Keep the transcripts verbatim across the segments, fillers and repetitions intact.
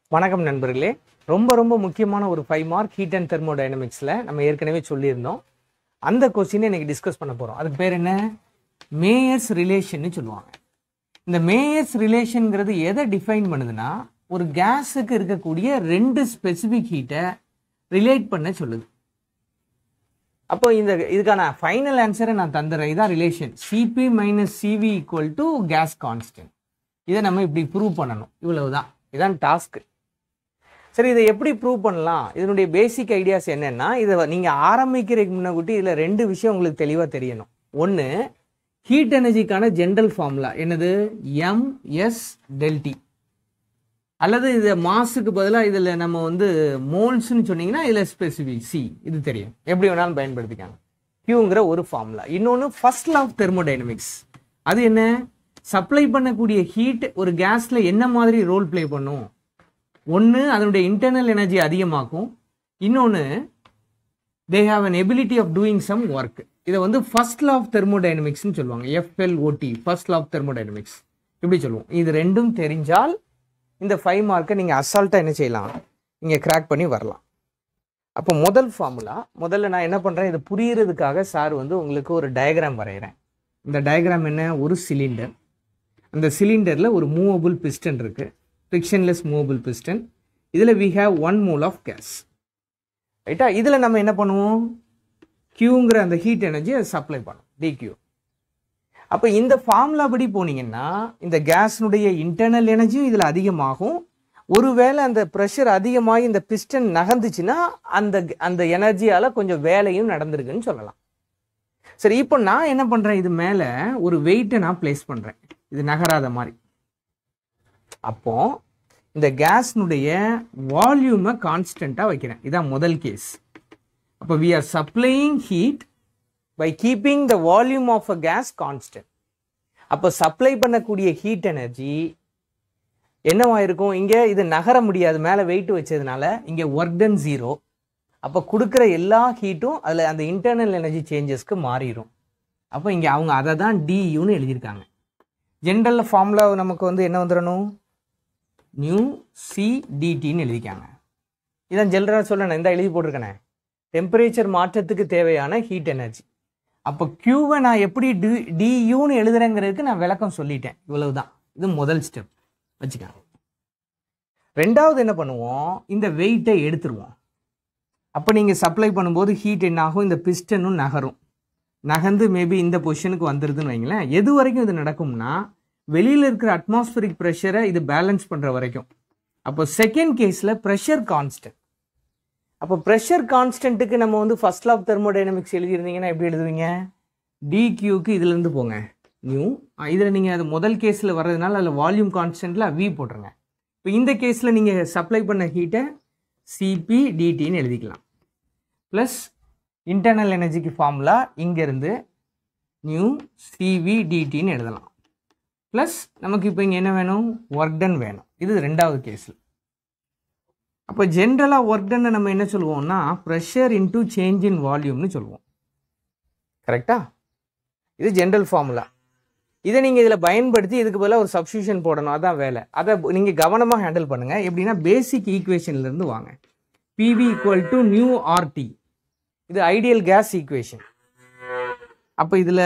வணக்கம் நண்பர்களே. ரொம்ப ரொம்ப முக்கியமான ஒரு ஃபைவ் மார்க் ஹீட் அண்ட் தெர்மோடைனமிக்ஸில் நம்ம ஏற்கனவே சொல்லியிருந்தோம். அந்த கொஸ்டினை இன்னைக்கு டிஸ்கஸ் பண்ண போகிறோம். அதுக்கு பேர் என்ன? மேயர்ஸ் ரிலேஷன்னு சொல்லுவாங்க. இந்த மேயர்ஸ் ரிலேஷனுங்கிறது எதை டிஃபைன் பண்ணுதுன்னா, ஒரு கேஸுக்கு இருக்கக்கூடிய ரெண்டு ஸ்பெசிஃபிக் ஹீட்டை ரிலேட் பண்ண சொல்லுது. அப்போ இந்த இதுக்கான ஃபைனல் ஆன்சரை நான் தந்துடுறேன். இதான் relation. CP minus CV equal to gas constant. இதை நம்ம இப்படி ப்ரூவ் பண்ணணும். இவ்வளவுதான், இதான் டாஸ்க்கு. சரி, இதை எப்படி ப்ரூவ் பண்ணலாம்? இதனுடைய பேசிக் ஐடியாஸ் என்னென்னா, இதை நீங்கள் ஆரம்பிக்கிறதுக்கு முன்னாடி இதில் ரெண்டு விஷயம் உங்களுக்கு தெளிவாக தெரியணும். ஒன்று, ஹீட் எனர்ஜிக்கான ஜென்ரல் ஃபார்முலா என்னது? MS delta T. அல்லது இதை மாஸுக்கு பதிலாக இதில் நம்ம வந்து மோல்ஸ்ன்னு சொன்னீங்கன்னா இதில் ஸ்பெசிஃபிக் சி, இது தெரியும். எப்படி வேணாலும் பயன்படுத்திக்காங்க. கியூங்கிற ஒரு ஃபார்முலா. இன்னொன்று ஃபர்ஸ்ட் லா ஆஃப் தெர்மோடைனமிக்ஸ். அது என்ன? சப்ளை பண்ணக்கூடிய ஹீட் ஒரு கேஸில் என்ன மாதிரி ரோல் ப்ளே பண்ணும்? ஒன்று, அதனுடைய இன்டர்னல் எனர்ஜி அதிகமாக்கும். இன்னொன்று, they have an ability of doing some work. இதை வந்து ஃபர்ஸ்ட் லா ஆஃப் தெர்மோடைனமிக்ஸ்னு சொல்லுவாங்க. FLOT, first law of thermodynamics இப்படி சொல்லுவோம். இது ரெண்டும் தெரிஞ்சால் இந்த ஃபைவ் மார்க்கை நீங்கள் அசால்ட்டாக என்ன செய்யலாம்? நீங்கள் கிராக் பண்ணி வரலாம். அப்போ முதல் ஃபார்முலா, முதல்ல நான் என்ன பண்ணுறேன், இது புரிகிறதுக்காக சார் வந்து உங்களுக்கு ஒரு டயக்ராம் வரைகிறேன். இந்த டயக்ராம் என்ன? ஒரு சிலிண்டர். அந்த சிலிண்டரில் ஒரு மூவபிள் பிஸ்டன் இருக்குது, ஃப்ரிக்ஷன்லெஸ் மூவபிள் பிஸ்டன். இதில் we have one mole of gas, ரைட்டா? இதில் நம்ம என்ன பண்ணுவோம்? கியூங்கிற அந்த ஹீட் எனர்ஜி அதை சப்ளை பண்ணும், டிக்யூ. அப்போ இந்த ஃபார்முலா படி போனீங்கன்னா இந்த கேஸினுடைய இன்டர்னல் எனர்ஜியும் இதில் அதிகமாகும். ஒருவேளை அந்த ப்ரெஷர் அதிகமாகி இந்த பிஸ்டன் நகர்ந்துச்சுன்னா அந்த அந்த எனர்ஜியால் கொஞ்சம் வேலையும் நடந்திருக்குன்னு சொல்லலாம். சரி, இப்போ நான் என்ன பண்ணுறேன், இது மேலே ஒரு வெயிட்டை நான் பிளேஸ் பண்ணுறேன், இது நகராத மாதிரி. அப்போ இந்த கேஸ்னுடைய வால்யூமை கான்ஸ்டண்ட்டாக வைக்கிறேன். இதான் முதல் கேஸ். அப்போ we are supplying heat by keeping the volume of a gas constant. அப்போ சப்ளை பண்ணக்கூடிய ஹீட் எனர்ஜி என்னவா இருக்கும்? இங்கே இது நகர முடியாது, மேலே வெயிட் வச்சதுனால இங்கே ஒர்க் டன் ஜீரோ. அப்போ கொடுக்குற எல்லா ஹீட்டும் அதில் அந்த இன்டர்னல் எனர்ஜி சேஞ்சஸ்க்கு மாறிடும். அப்போ இங்கே அவங்க அதை தான் டியூன்னு எழுதியிருக்காங்க. ஜென்ரல் ஃபார்முலா நமக்கு வந்து என்ன வந்துடணும்? நியூ சி டிடின்னு எழுதிக்காங்க. இதான் ஜென்ரலாக சொல்லணும், இந்த எழுதி போட்டிருக்கேனே, டெம்பரேச்சர் மாற்றத்துக்கு தேவையான ஹீட் எனர்ஜி. அப்போ கியூவை நான் எப்படி டி டியூன்னு எழுதுறேங்கிறதுக்கு நான் விளக்கம் சொல்லிட்டேன். இவ்வளவு தான், இது முதல் ஸ்டெப் வச்சுக்காங்க. ரெண்டாவது என்ன பண்ணுவோம்? இந்த வெயிட்டை எடுத்துருவோம். அப்போ நீங்கள் சப்ளை பண்ணும்போது ஹீட் என்ன ஆகும்? இந்த பிஸ்டனும் நகரும். நகர்ந்து மேபி இந்த பொசிஷனுக்கு வந்துடுதுன்னு வைங்களேன். எது வரைக்கும் இது நடக்கும்னா, வெளியில் இருக்கிற அட்மாஸ்பரிக் ப்ரெஷரை இது பேலன்ஸ் பண்ணுற வரைக்கும். அப்போ செகண்ட் கேஸில் ப்ரெஷர் கான்ஸ்டன்ட். அப்போ ப்ரெஷர் கான்ஸ்டன்ட்டுக்கு நம்ம வந்து ஃபர்ஸ்ட் லா ஆஃப் தெர்மோடைனமிக்ஸ் எழுதியிருந்தீங்கன்னா எப்படி எழுதுவீங்க? டிக்யூக்கு இதுலேருந்து போங்க, நியூ. இதில் நீங்கள் அது முதல் கேஸில் வர்றதுனால அதில் வால்யூம் கான்ஸ்டன்ட்டில் வி போட்டுருங்க. இப்போ இந்த கேஸில் நீங்கள் சப்ளை பண்ண ஹீட்டை சிபி டிடின்னு எழுதிக்கலாம். ப்ளஸ் இன்டர்னல் எனர்ஜிக்கு ஃபார்முலா இங்கேருந்து நியூ சிவி டிடின்னு எழுதலாம். ப்ளஸ் நமக்கு இப்போ இங்கே என்ன வேணும்? ஒர்க் டன் வேணும். இது ரெண்டாவது கேஸில். அப்போ ஜென்ரலாக ஒர்க் டன்னை நம்ம என்ன சொல்லுவோம்னா, ப்ரெஷர் இன்டூ சேஞ்ச் இன் வால்யூம்னு சொல்லுவோம். கரெக்டா? இது ஜென்ரல் ஃபார்முலா. இதை நீங்கள் இதில் பயன்படுத்தி இதுக்கு பதிலாக ஒரு சப்ஸ்டியூஷன் போடணும், அதான் வேலை. அதை நீங்கள் கவனமாக ஹேண்டில் பண்ணுங்கள். எப்படின்னா, பேசிக் ஈக்குவேஷன்லேருந்து வாங்க. PV equal to nu RT. இது ஐடியல் கேஸ் ஈக்குவேஷன். அப்போ இதில்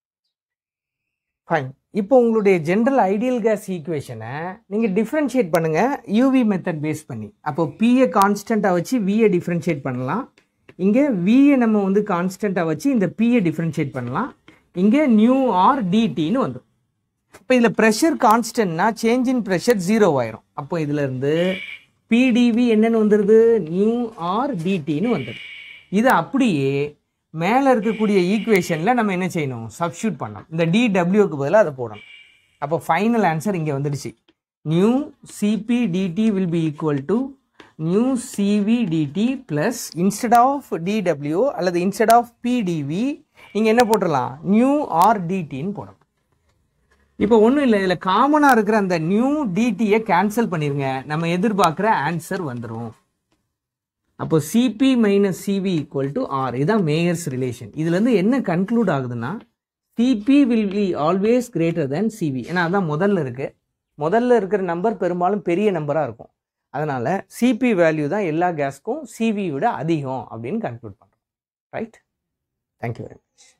ஃபைன். இப்போ உங்களுடைய ஜென்ரல் ஐடியல் கேஸ் ஈக்குவேஷனை நீங்கள் டிஃப்ரென்ஷியேட் பண்ணுங்கள் யூவி மெத்தட் பேஸ் பண்ணி. அப்போ பிஏ கான்ஸ்டண்ட்டாக வச்சு விஏ டிஃப்ரென்ஷியேட் பண்ணலாம். இங்கே விஏ நம்ம வந்து கான்ஸ்டண்ட்டாக வச்சு இந்த பிஏ டிஃப்ரென்ஷியேட் பண்ணலாம். இங்கே நியூ ஆர் டிடின்னு வந்துடும். இப்போ இதில் ப்ரெஷர் கான்ஸ்டன்ட்னா சேஞ்ச் இன் ப்ரெஷர் ஜீரோ ஆயிரும். அப்போ இதில் இருந்து பிடிவி என்னன்னு வந்துடுது? நியூ ஆர் டிடின்னு வந்துடுது. இது அப்படியே மேலே இருக்கக்கூடிய ஈக்குவேஷனில் நம்ம என்ன செய்யணும்? சப்ஸ்டியூட் பண்ணணும். இந்த டிடபிள்யூக்கு பதிலாக அதை போடணும். அப்போ ஃபைனல் ஆன்சர் இங்கே வந்துடுச்சு. Nu CP dT will be equal to nu CV dT plus instead of டிடபிள்யூ அல்லது இன்ஸ்டெட் ஆஃப் பிடிவி நீங்கள் என்ன போட்டுடலாம்? நியூ ஆர் டிடின்னு போடணும். இப்போ ஒன்றும் இல்லை, இதில் காமனாக இருக்கிற அந்த நியூ டிடியை கேன்சல் பண்ணிடுங்க. நம்ம எதிர்பார்க்குற ஆன்சர் வந்துடும். அப்போ CP minus CV equal to R. இதுதான் மேயர்ஸ் ரிலேஷன். இதுலேருந்து என்ன கன்க்ளூட் ஆகுதுன்னா, CP will be always greater than CV. ஏன்னா அதான் முதல்ல இருக்குது. முதல்ல இருக்கிற நம்பர் பெரும்பாலும் பெரிய நம்பராக இருக்கும். அதனால் சிபி வேல்யூ தான் எல்லா கேஸ்க்கும் சிவி விட அதிகம் அப்படின்னு கன்க்ளூட் பண்ணுறோம். ரைட்? Thank you very much.